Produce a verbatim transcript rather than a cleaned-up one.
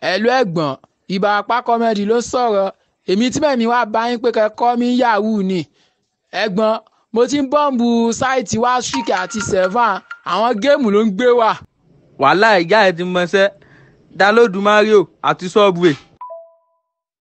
Ẹ̀lú ẹ̀gbọ́n, Ìbàràpá Comedy ló sọ̀rọ̀. Èmi tí mẹ́mi wá bá yín pé kẹ́ kọ́ mi yahoo ni. Ẹ̀gbọ́n, mo ti ń bọ́ǹbù sáìtì Washik àti Sevan. Àwọn géèmù ló ń gbé wá. Wàhálà ìyá ẹ ti mọṣẹ́. Dálódù Mario àti Subway.